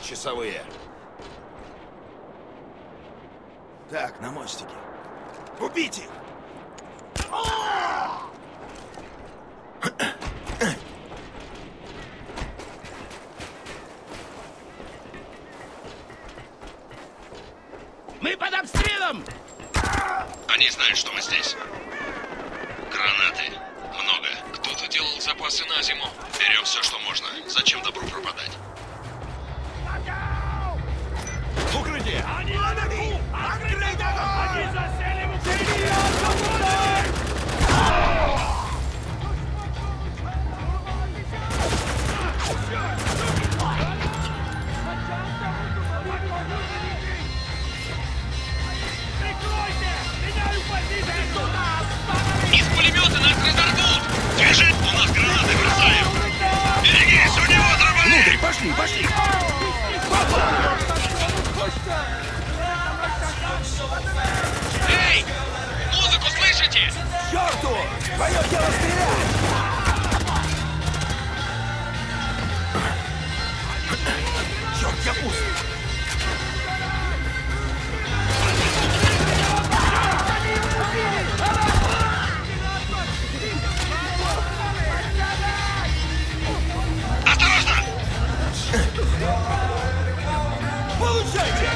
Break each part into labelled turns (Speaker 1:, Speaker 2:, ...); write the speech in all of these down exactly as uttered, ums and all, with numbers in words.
Speaker 1: часовые.
Speaker 2: Так, на мостике. Убейте!
Speaker 1: Мы под обстрелом!
Speaker 3: Они знают, что мы здесь. Гранаты. Много. Кто-то делал запасы на зиму. Берем все, что можно. Зачем добру пропадать?
Speaker 1: Укрытие!
Speaker 4: Они наверху! Открыть огонь! Они засели в укрытии! Прикройте! Меняю позицию!
Speaker 3: Из пулемета нас разорвут! Держи! У нас гранаты бросаем! Берегись! У него дробовик!
Speaker 2: Внутрь! Пошли! Пошли!
Speaker 3: Эй! Музыку слышите?
Speaker 2: К черту! Твое дело стрелять! Черт, я пуст!
Speaker 3: Осторожно!
Speaker 2: Получайте!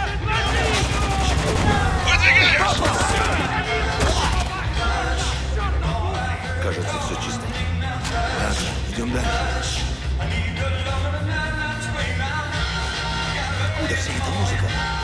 Speaker 3: Выдвигаемся!
Speaker 2: Кажется, все чисто. Ладно, идем дальше. Откуда вся эта музыка?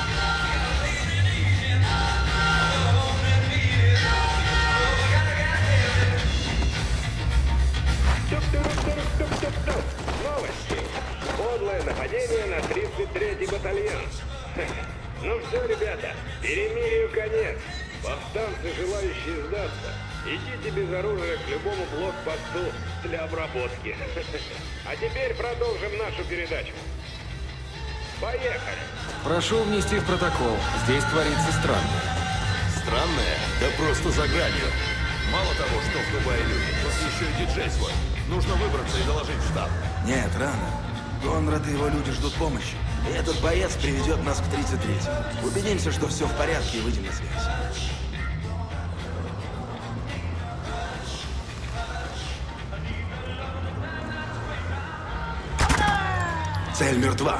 Speaker 5: Новости. Подлое нападение на тридцать третий батальон. Ну все, ребята, перемирию конец. Повстанцы, желающие сдаться, идите без оружия к любому блокпосту для обработки. А теперь продолжим нашу передачу. Поехали!
Speaker 6: Прошу внести в протокол. Здесь творится странное.
Speaker 1: Странное? Да просто за гранью. Мало того, что в Дубае люди, тут еще и диджей свой. Нужно выбраться и доложить в штаб.
Speaker 2: Нет, рано. Конрад и его люди ждут помощи. И этот боец приведет нас к тридцать третьему. Убедимся, что все в порядке, и выйдем на связь. Цель мертва.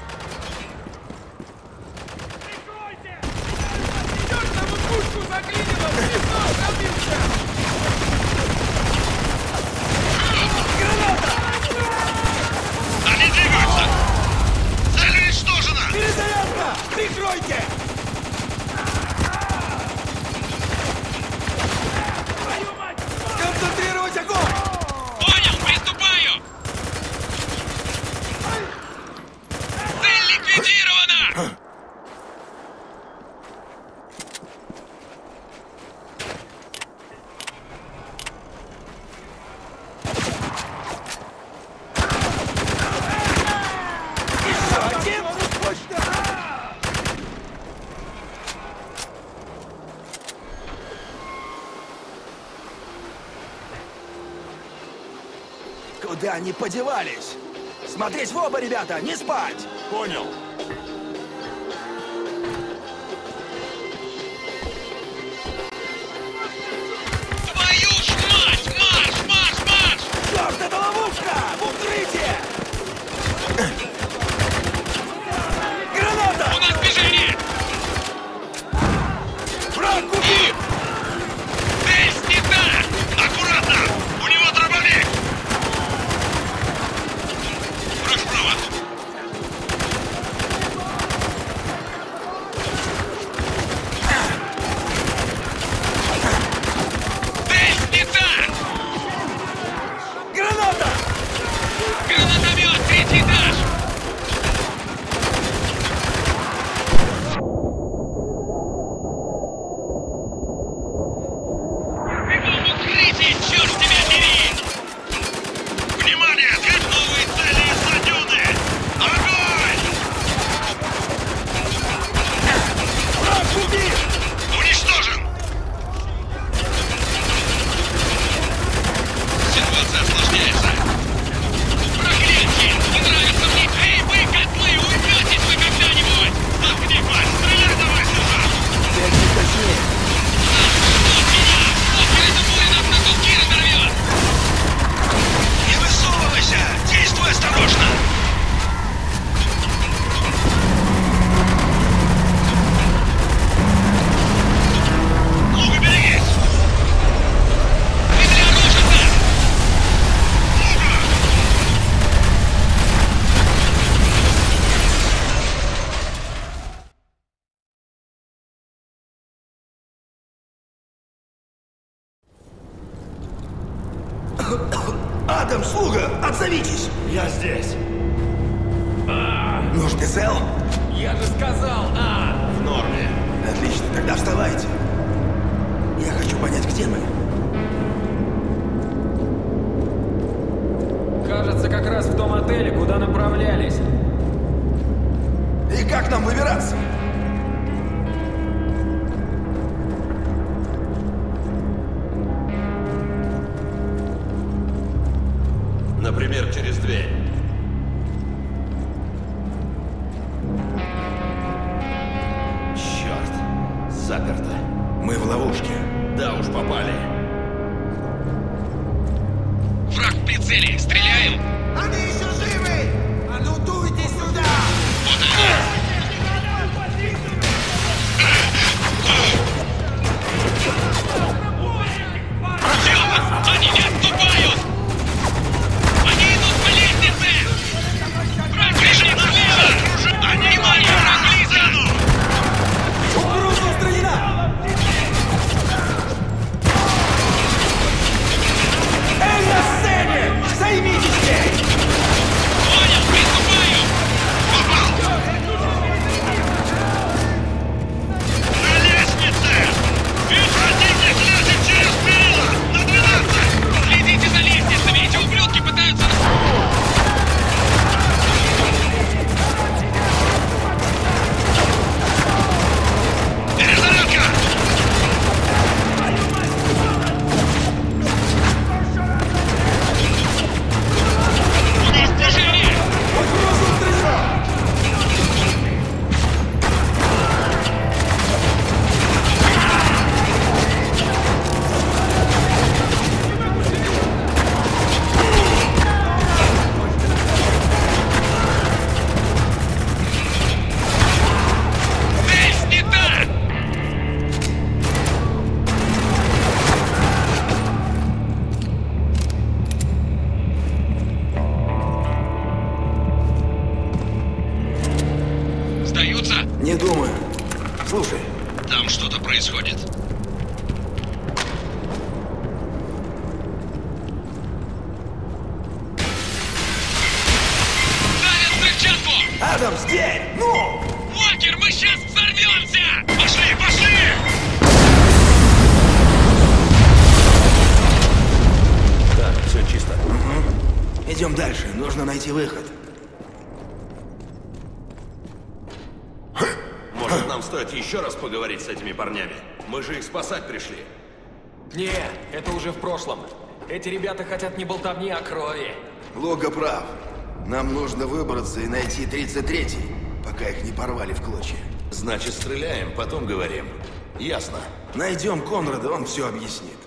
Speaker 4: Прикройте! Чертову пушку заклинило! Пистол пробился! Граната!
Speaker 3: Они двигаются! Цель уничтожена!
Speaker 2: Перезарядка! Прикройте!
Speaker 4: Твою мать!
Speaker 2: Концентрировать огонь!
Speaker 3: Понял, приступаю! Цель ликвидирована!
Speaker 2: Еще один! Куда они подевались? Смотреть в оба, ребята, не спать!
Speaker 1: Понял.
Speaker 3: Твою ж мать! Марш, марш, марш!
Speaker 2: Черт, это ловушка! В укрытие! Граната!
Speaker 3: У нас движение!
Speaker 2: Враг убит!
Speaker 3: Здесь не так! Аккуратно! У него дробовик! Прочь вправо!
Speaker 2: Адам, слуга, отзовитесь!
Speaker 1: Я здесь.
Speaker 2: Ну ж, ты цел?
Speaker 6: Я же сказал, а!
Speaker 1: В норме.
Speaker 2: Отлично, тогда вставайте. Я хочу понять, где мы.
Speaker 6: Кажется, как раз в том отеле, куда направлялись.
Speaker 2: И как нам выбираться?
Speaker 1: Например, через дверь. Черт. Заперто.
Speaker 2: Мы в ловушке.
Speaker 1: Да уж, попали.
Speaker 3: Враг в прицеле! Стреляем!
Speaker 4: Они еще живы! А ну дуйте сюда!
Speaker 3: Вот они! Дело! Они не отступают! Они идут по лестнице! Враг бежит слева! Они мои враг близко!
Speaker 2: Угроза устранена! Эй, на сцене! Займитесь ей!
Speaker 3: Понял, приступаю! Попал! На лестнице! Ведь противник лезет через перила! На двенадцать! Следите за лестницами! Эти ублюдки пытаются... Перезарядка! У нас движение!
Speaker 2: Угроза устранена!
Speaker 3: Цель снята! Сдаются?
Speaker 2: Не думаю. Слушай,
Speaker 3: Там что-то происходит. Давят взрывчатку!
Speaker 2: Адамс, дверь! Ну!
Speaker 3: Уокер, мы сейчас взорвемся! Пошли, пошли!
Speaker 1: Так, все чисто.
Speaker 2: Идем дальше. Нужно найти выход.
Speaker 1: Может, нам стоит еще раз поговорить с этими парнями? Мы же их спасать пришли.
Speaker 6: Не, это уже в прошлом. Эти ребята хотят не болтовни, а крови.
Speaker 2: Лого прав. Нам нужно выбраться и найти тридцать третий, пока их не порвали в клочья.
Speaker 1: Значит, стреляем, потом говорим. Ясно.
Speaker 2: Найдем Конрада, он все объяснит.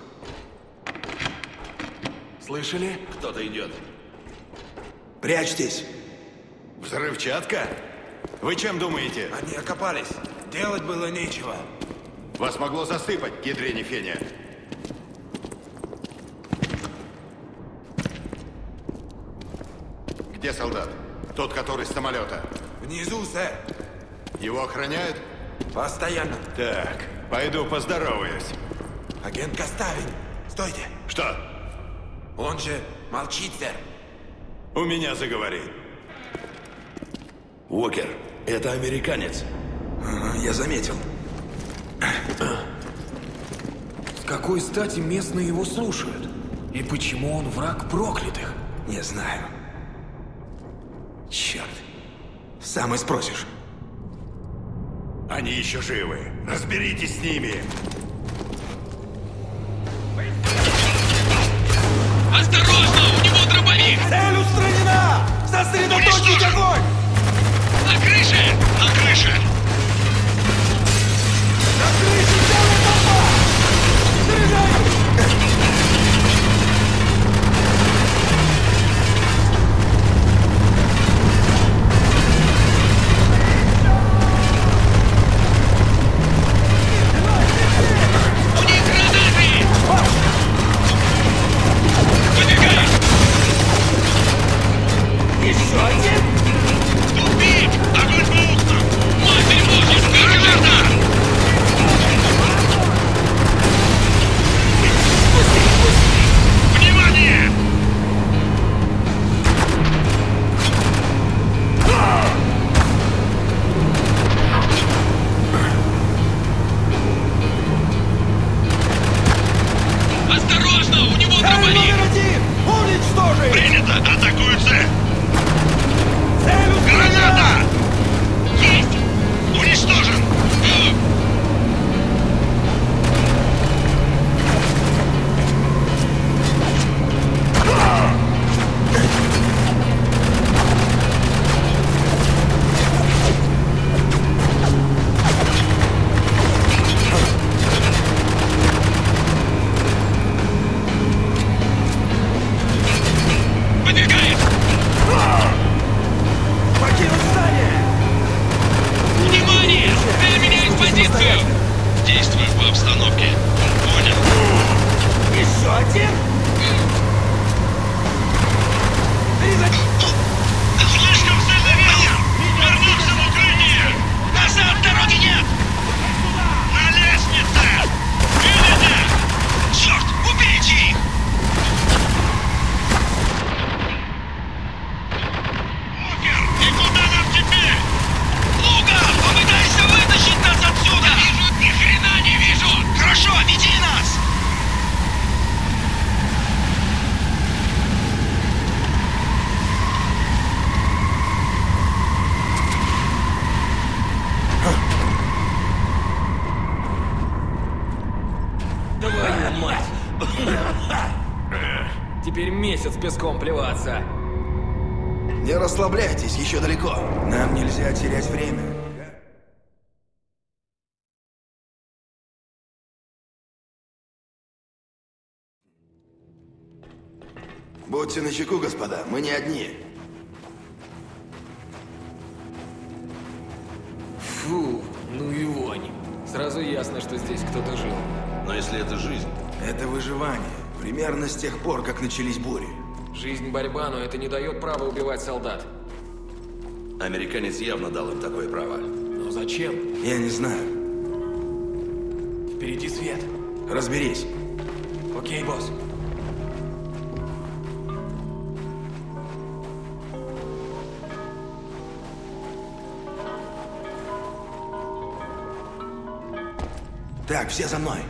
Speaker 6: Слышали?
Speaker 1: Кто-то идет.
Speaker 2: Прячьтесь.
Speaker 7: Взрывчатка? Вы чем думаете?
Speaker 4: Они окопались. Делать было нечего.
Speaker 7: Вас могло засыпать, ядрени феня. Где солдат? Тот, который с самолета.
Speaker 4: Внизу, сэр.
Speaker 7: Его охраняют?
Speaker 4: Постоянно.
Speaker 7: Так, пойду поздороваюсь.
Speaker 4: Агент Коставин. Стойте.
Speaker 7: Что?
Speaker 4: Он же молчит, сэр.
Speaker 7: У меня заговорит.
Speaker 1: Уокер, это американец.
Speaker 2: Ага, я заметил.
Speaker 6: С какой стати местные его слушают? И почему он враг проклятых?
Speaker 2: Не знаю. Черт. Сам и спросишь.
Speaker 7: Они еще живы. Разберитесь с ними.
Speaker 3: Осторожно, у него дробовик!
Speaker 2: Цель устранена! Сосредоточить
Speaker 3: Уничтожен!
Speaker 2: огонь!
Speaker 3: На крыше! На крыше!
Speaker 2: На крыше целая толпа! Стреляю!
Speaker 3: У них гранаты! Выдвигай!
Speaker 2: Еще один!
Speaker 3: Тупик! Огонь в Действуешь по обстановке. Понял?
Speaker 4: Еще один?
Speaker 3: Слишком сильно ветер! Вернемся в укрытие! Назад дороги нет! На лестнице! Видите? Черт, убейте их! Окер, и куда нам теперь? Лука, попытайся вытащить нас отсюда! Вижу, ни хрена не вижу! Хорошо, веди нас!
Speaker 6: Твою мать! Теперь месяц песком плеваться.
Speaker 2: Не расслабляйтесь, еще далеко. Нам нельзя терять время. Будьте начеку, господа, мы не одни.
Speaker 6: Фу, ну и вонь. Сразу ясно, что здесь кто-то жил.
Speaker 1: Но если это жизнь,
Speaker 2: Это выживание. Примерно с тех пор, как начались бури.
Speaker 6: Жизнь борьба, но это не дает права убивать солдат.
Speaker 1: американец явно дал им такое право.
Speaker 6: Но зачем?
Speaker 2: Я не знаю.
Speaker 6: Впереди свет.
Speaker 2: Разберись.
Speaker 6: Окей, босс.
Speaker 2: Так, все за мной.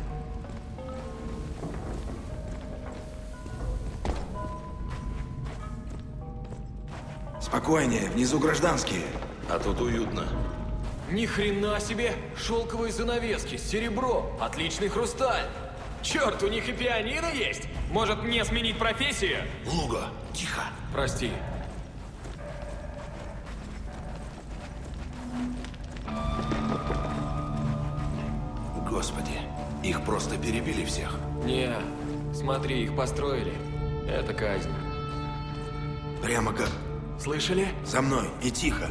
Speaker 2: Спокойнее, внизу гражданские.
Speaker 1: А тут уютно.
Speaker 6: Ни хрена себе! Шелковые занавески, серебро, отличный хрусталь. Черт, у них и пианино есть! Может, мне сменить профессию?
Speaker 1: Луга, тихо.
Speaker 6: Прости.
Speaker 1: Господи, их просто перебили всех.
Speaker 6: Не, смотри, их построили. Это казнь.
Speaker 2: Прямо как...
Speaker 6: Слышали?
Speaker 2: За мной, и тихо.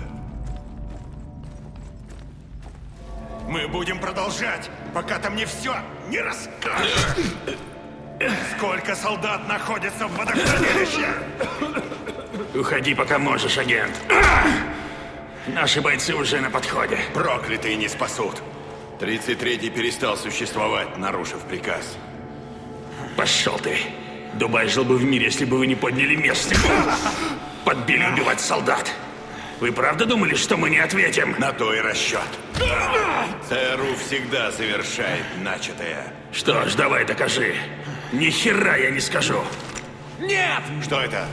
Speaker 7: Мы будем продолжать, пока там не все не расскажешь. Сколько солдат находится в водохранилище?
Speaker 8: Уходи, пока можешь, агент. Наши бойцы уже на подходе.
Speaker 7: Проклятые не спасут. тридцать третий перестал существовать, нарушив приказ.
Speaker 8: Пошел ты. Дубай жил бы в мире, если бы вы не подняли местных. Подбили убивать солдат. Вы правда думали, что мы не ответим?
Speaker 7: На то и расчет. ЦРУ всегда завершает начатое.
Speaker 8: Что ж, давай докажи. Ни хера я не скажу.
Speaker 6: Нет!
Speaker 7: Что это?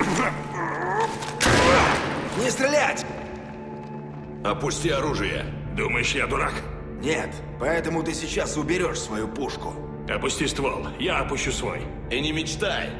Speaker 2: Не стрелять!
Speaker 1: Опусти оружие.
Speaker 8: Думаешь, я дурак?
Speaker 2: Нет, поэтому ты сейчас уберешь свою пушку.
Speaker 8: Опусти ствол, я опущу свой.
Speaker 1: И не мечтай.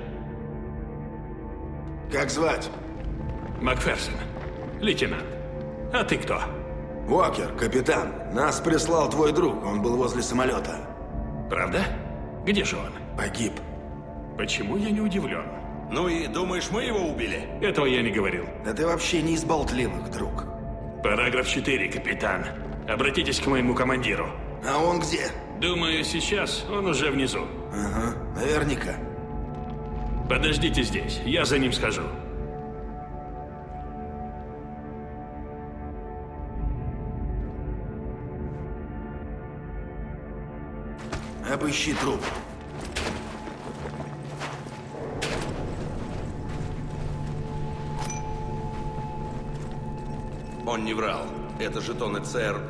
Speaker 2: Как звать?
Speaker 8: Макферсон, лейтенант. А ты кто?
Speaker 2: Уокер, капитан. Нас прислал твой друг, он был возле самолета.
Speaker 8: Правда? Где же он?
Speaker 2: Погиб.
Speaker 8: Почему я не удивлен?
Speaker 1: Ну и думаешь, мы его убили?
Speaker 8: Этого я не говорил.
Speaker 2: Да ты вообще не из болтливых, друг.
Speaker 8: Параграф четыре, капитан. Обратитесь к моему командиру.
Speaker 2: А он где?
Speaker 8: Думаю, сейчас он уже внизу.
Speaker 2: Ага, наверняка.
Speaker 8: Подождите здесь, я за ним схожу.
Speaker 2: Обыщи труп.
Speaker 1: Он не врал. Это жетоны ЦР.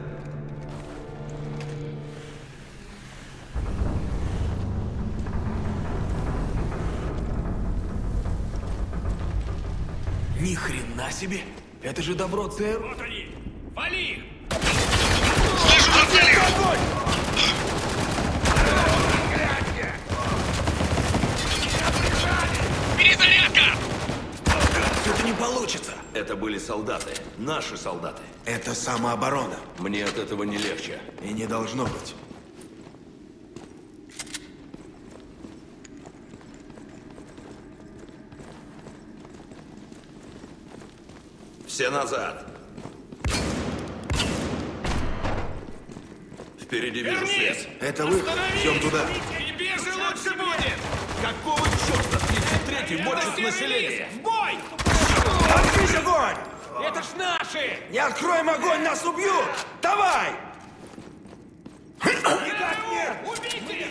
Speaker 6: Ни хрена себе! Это же добро ЦРУ.
Speaker 8: Вот они! Вали их!
Speaker 3: Слышу за целью! Перезарядка!
Speaker 6: Это не получится!
Speaker 1: Это были солдаты. Наши солдаты.
Speaker 2: Это самооборона.
Speaker 1: Мне от этого не легче.
Speaker 2: И не должно быть.
Speaker 1: Все назад. Впереди вижу связь.
Speaker 2: Это вы? Идем туда.
Speaker 6: Тебе же лучше будет!
Speaker 1: Какого черта тридцать третий мочит население?
Speaker 6: В бой!
Speaker 2: Открыть огонь!
Speaker 6: Это ж наши!
Speaker 2: Не откроем огонь, нас убьют! Давай!
Speaker 6: Никак нет! Убейте!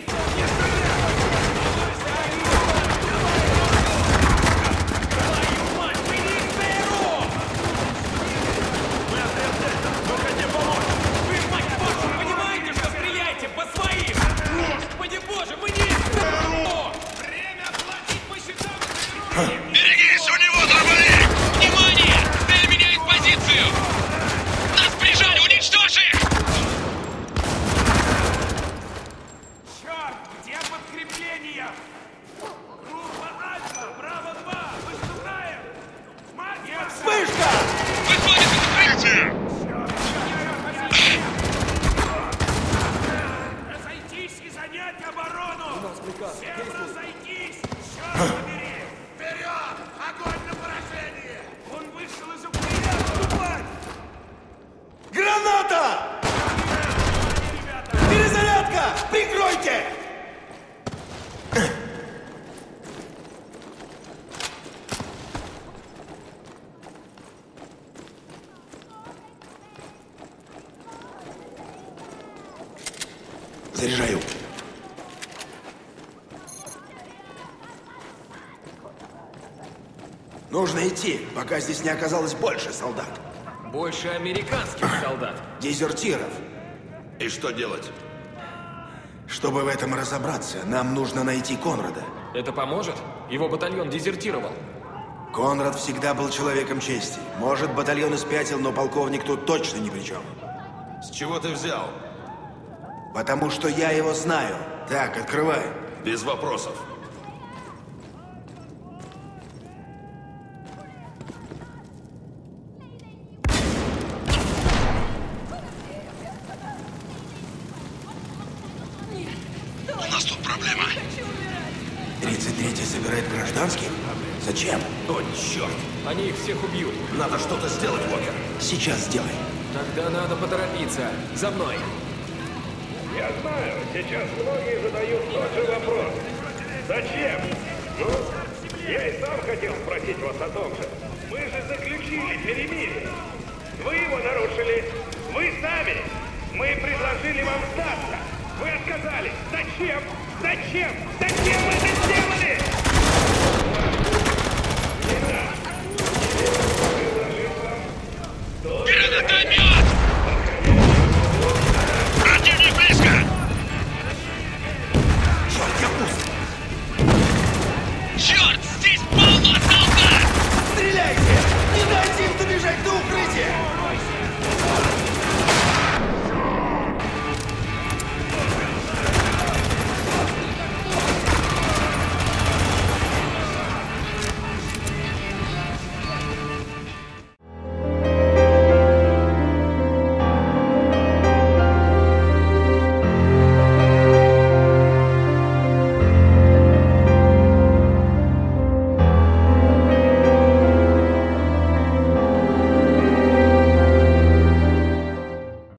Speaker 3: Берегись, у него дробовик! Внимание! Цель меняет позицию! Нас прижали, уничтожь их!
Speaker 4: Черт, где подкрепление? Группа Альфа, Браво два, выступаем! Мать,
Speaker 2: Вспышка!
Speaker 3: Выходит из укрытия!
Speaker 4: разойтись и занять оборону! Всем разойтись! Черт побери! Вперед! Огонь на поражение! Он вышел из укрытия! Отступать!
Speaker 2: Граната! Перезарядка! Прикройте! Заряжаю. Нужно идти, пока здесь не оказалось больше солдат.
Speaker 6: Больше американских солдат.
Speaker 2: Дезертиров.
Speaker 1: И что делать?
Speaker 2: Чтобы в этом разобраться, нам нужно найти Конрада.
Speaker 6: Это поможет? Его батальон дезертировал.
Speaker 2: Конрад всегда был человеком чести. Может, батальон и спятил, но полковник тут точно ни при чем.
Speaker 1: С чего ты взял?
Speaker 2: Потому что я его знаю. Так, открывай.
Speaker 1: Без вопросов.
Speaker 3: У нас тут проблема.
Speaker 2: тридцать третий собирает гражданских? Зачем?
Speaker 1: О, черт!
Speaker 6: Они их всех убьют.
Speaker 1: Надо что-то сделать, Уокер.
Speaker 2: Сейчас сделай.
Speaker 6: Тогда надо поторопиться. За мной.
Speaker 5: Я знаю, сейчас многие задают тот же вопрос. Зачем? Ну, я и сам хотел спросить вас о том же. Мы же заключили перемирие. Вы его нарушили. Вы сами. Мы предложили вам сдаться. Вы отказались. Зачем? Зачем? Зачем вы это сделали?